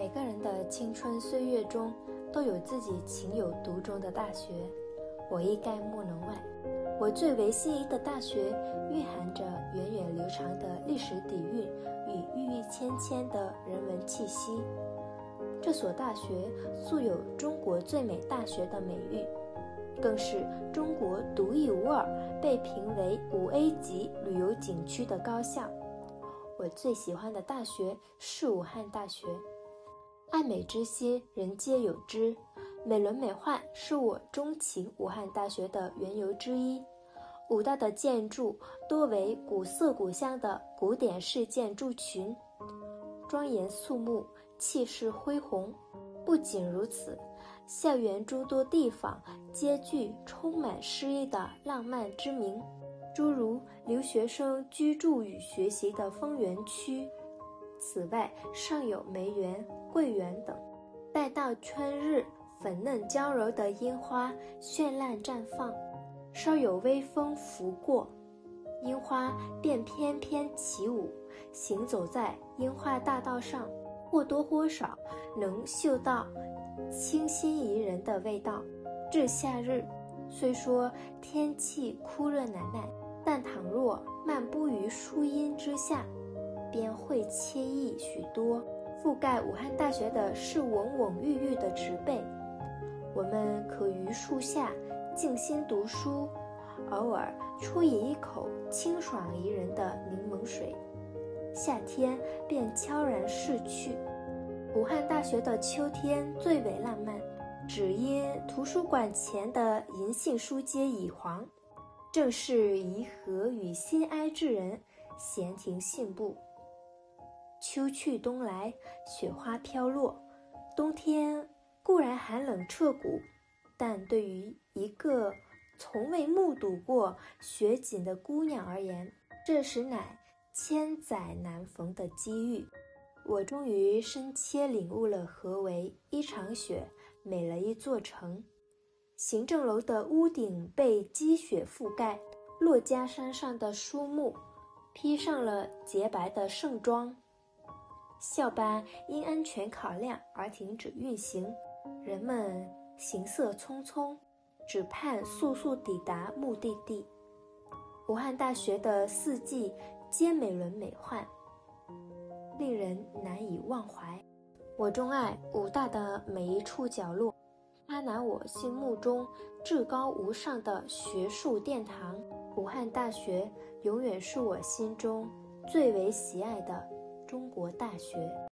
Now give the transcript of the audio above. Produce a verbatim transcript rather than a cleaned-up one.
每个人的青春岁月中都有自己情有独钟的大学，我亦概莫能外。我最为心仪的大学蕴含着源远流长的历史底蕴与郁郁千千的人文气息。这所大学素有中国最美大学的美誉，更是中国独一无二被评为五 A 级旅游景区的高校。我最喜欢的大学是武汉大学，爱美之心人皆有之，美轮美奂是我钟情武汉大学的缘由之一。武大的建筑多为古色古香的古典式建筑群，庄严肃穆，气势恢宏。不仅如此，校园诸多地方皆具充满诗意的浪漫之名，诸如留学生居住与学习的丰原区。此外，尚有梅园、桂园等。待到春日，粉嫩娇柔的樱花绚烂绽放，稍有微风拂过，樱花便翩翩起舞。行走在樱花大道上，或多或少能嗅到清新宜人的味道。至夏日，虽说天气酷热难耐，但倘若漫步于树荫之下，便会惬意许多。覆盖武汉大学的是蓊蓊郁郁的植被，我们可于树下静心读书，偶尔初饮一口清爽宜人的柠檬水，夏天便悄然逝去。武汉大学的秋天最为浪漫，只因图书馆前的银杏书街已黄，正是颐和与心哀之人闲庭信步。秋去冬来，雪花飘落，冬天固然寒冷彻骨，但对于一个从未目睹过雪景的姑娘而言，这实乃千载难逢的机遇。我终于深切领悟了何为一场雪美了一座城。行政楼的屋顶被积雪覆盖，珞珈山上的树木披上了洁白的盛装。校班因安全考量而停止运行，人们行色匆匆，只盼速速抵达目的地。武汉大学的四季皆美轮美奂，令人难以忘怀。我钟爱武大的每一处角落，它乃我心目中至高无上的学术殿堂。武汉大学永远是我心中最为喜爱的中国大学。